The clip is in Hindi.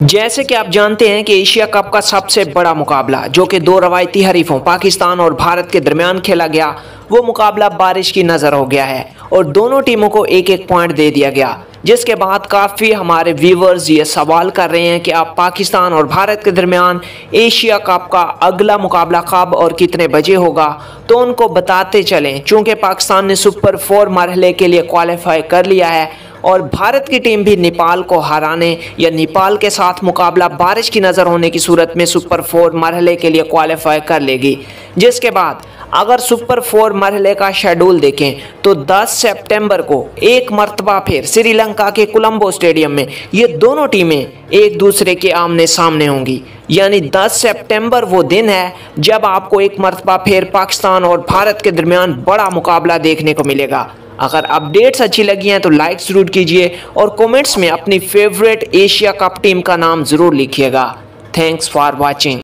जैसे कि आप जानते हैं कि एशिया कप का सबसे बड़ा मुकाबला जो कि दो रवायती हरीफों पाकिस्तान और भारत के दरमियान खेला गया, वो मुकाबला बारिश की नज़र हो गया है और दोनों टीमों को एक एक पॉइंट दे दिया गया। जिसके बाद काफ़ी हमारे व्यूवर्स ये सवाल कर रहे हैं कि अब पाकिस्तान और भारत के दरमियान एशिया कप का अगला मुकाबला कब और कितने बजे होगा। तो उनको बताते चलें, चूँकि पाकिस्तान ने सुपर 4 मरहले के लिए क्वालिफाई कर लिया है और भारत की टीम भी नेपाल को हराने या नेपाल के साथ मुकाबला बारिश की नज़र होने की सूरत में सुपर 4 मरहले के लिए क्वालिफाई कर लेगी। जिसके बाद अगर सुपर 4 मरहले का शेड्यूल देखें तो 10 सितंबर को एक मरतबा फिर श्रीलंका के कोलंबो स्टेडियम में ये दोनों टीमें एक दूसरे के आमने सामने होंगी। यानी 10 सितंबर वो दिन है जब आपको एक मरतबा फिर पाकिस्तान और भारत के दरमियान बड़ा मुकाबला देखने को मिलेगा। अगर अपडेट्स अच्छी लगी हैं तो लाइक ज़रूर कीजिए और कमेंट्स में अपनी फेवरेट एशिया कप टीम का नाम ज़रूर लिखिएगा। Thanks for watching.